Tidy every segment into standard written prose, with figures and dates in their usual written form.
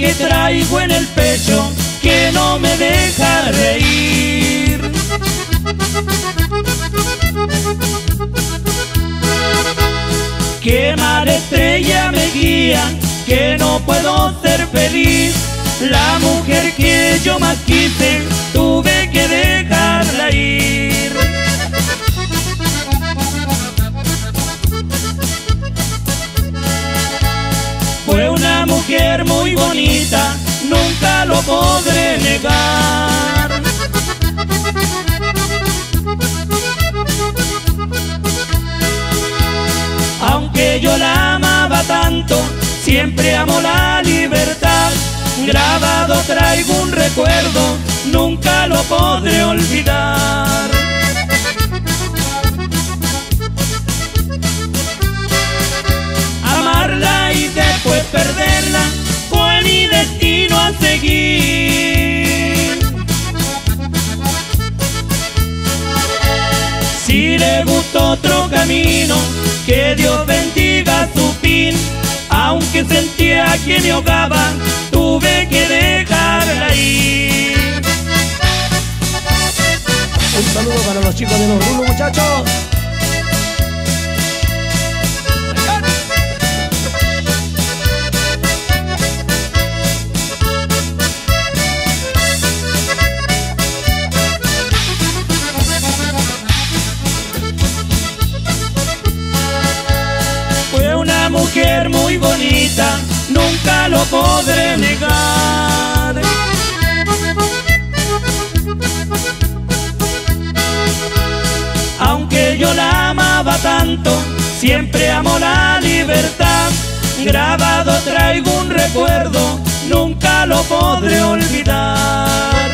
que traigo en el pecho que no me deja reír. Qué mala estrella me guía, que no puedo ser feliz. La mujer que yo más quise, tuve que dejarla ir. Fue una mujer muy bonita, nunca lo podré negar. Aunque yo la amaba tanto, siempre amo la libertad. Grabado traigo un recuerdo, nunca lo podré olvidar. Amarla y después perderla fue mi destino a seguir. Si le gustó otro camino, que Dios bendiga su fin. Aunque sentía que me ahogaba, tuve que dejarla ir. Un saludo para los chicos de los Rulos, muchachos. Mujer muy bonita, nunca lo podré negar. Aunque yo la amaba tanto, siempre amo la libertad. Grabado traigo un recuerdo, nunca lo podré olvidar.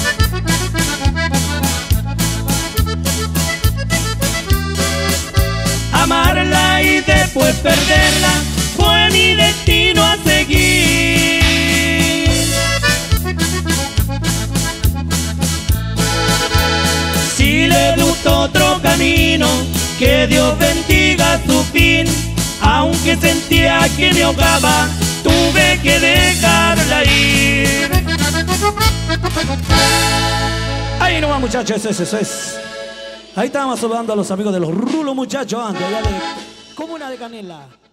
Amarla y después perderla fue mi destino a seguir. Si le gustó otro camino, que Dios bendiga su fin. Aunque sentía que me ahogaba, tuve que dejarla ir. Ahí nomás, muchachos, eso es. Ahí estábamos saludando a los amigos de los Rulos, muchachos, de allá de Comuna de Canela.